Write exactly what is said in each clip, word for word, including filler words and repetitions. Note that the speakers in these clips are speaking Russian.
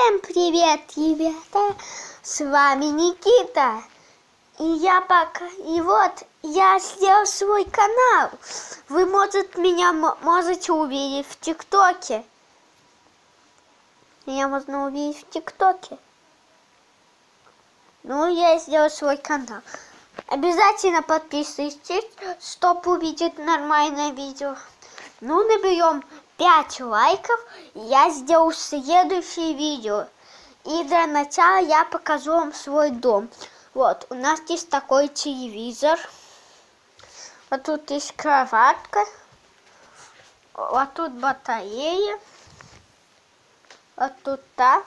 Всем привет, ребята! С вами Никита. И я пока... И вот, я сделал свой канал. Вы, может, меня можете увидеть в ТикТоке. Меня можно увидеть в ТикТоке. Ну, я сделал свой канал. Обязательно подписывайтесь, чтобы увидеть нормальное видео. Ну, наберем пять лайков, и я сделаю следующее видео. И для начала я покажу вам свой дом. Вот, у нас есть такой телевизор. Вот тут есть кроватка. Вот тут батарея. Вот тут так.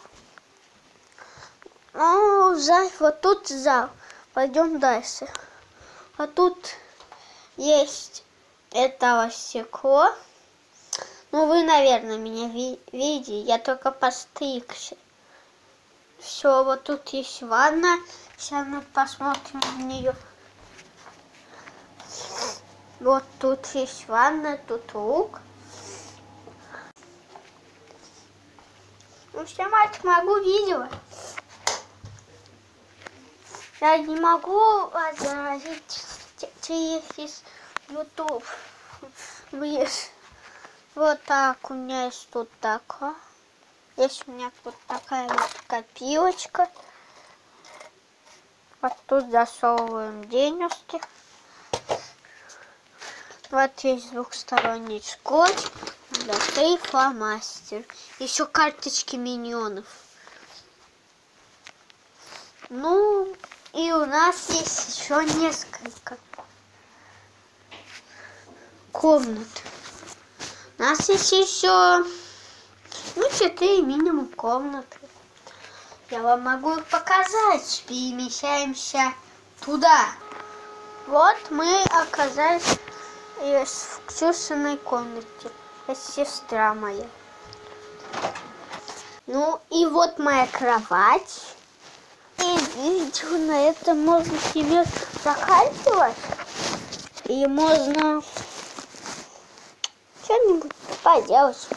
Ну, зал, вот тут зал. Пойдем дальше. Вот тут есть это стекло. Ну, вы, наверное, меня ви видите. Я только постригся. Все, вот тут есть ванна. Сейчас мы посмотрим на нее. Вот тут есть ванна, тут лук. Ну, снимать могу видео. Я не могу заразить через YouTube. Вот так у меня есть тут такое. Есть у меня тут такая вот копилочка. Вот тут засовываем денежки. Вот есть двухсторонний скотч. Для фломастер. Еще карточки миньонов. Ну, и у нас есть еще несколько комнат. У нас есть еще, ну, четыре минимум комнаты. Я вам могу их показать. Перемещаемся туда. Вот мы оказались в Ксюшиной комнате. Это сестра моя. Ну, и вот моя кровать. И видите, на этом можно себе заканчивать. И можно что-нибудь поделать.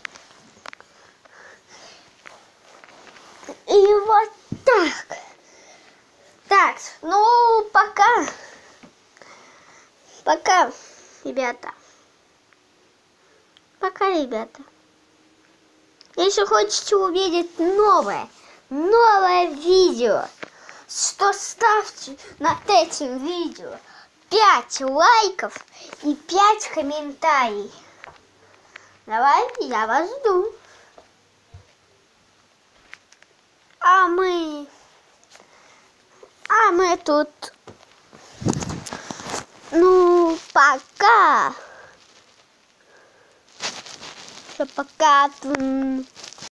И вот так. Так, ну, пока. Пока, ребята. Пока, ребята. Если хотите увидеть новое, новое видео, что ставьте над этим видео пять лайков и пять комментариев. Давайте, я вас жду. А мы... А мы тут... Ну, пока. Все, пока.